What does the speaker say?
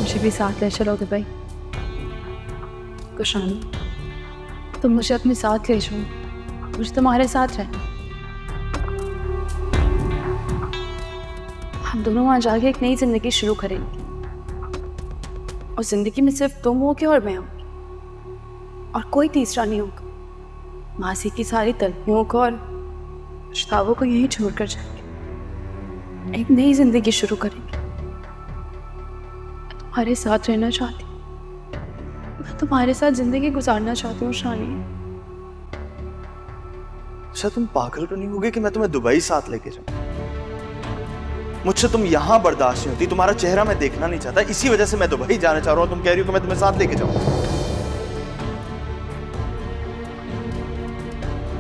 मुझे भी साथ ले चलो दुबई। कुशानी, तुम मुझे अपने साथ ले जाओ, मुझे तुम्हारे साथ रहना। हम दोनों वहां जाके एक नई जिंदगी शुरू करेंगे और जिंदगी में सिर्फ तुम होगे और मैं होगी और कोई तीसरा नहीं होगा। मासी की सारी तलखियों को और पछतावों को यहीं छोड़कर जाएंगे, एक नई जिंदगी शुरू करेंगे। मैं तुम्हारे साथ रहना चाहती हूँ, मैं तुम्हारे साथ जिंदगी गुजारना चाहती हूँ शानी। अच्छा तुम पागल तो नहीं होगे कि मैं तुम्हें दुबई साथ लेके जाऊं? मुझसे तुम यहाँ बर्दाश्त नहीं होती, तुम्हारा चेहरा मैं देखना नहीं चाहता, इसी वजह से मैं दुबई जाना चाह रहा हूँ। तुम कह रही हो कि मैं तुम्हें साथ लेके जाऊं।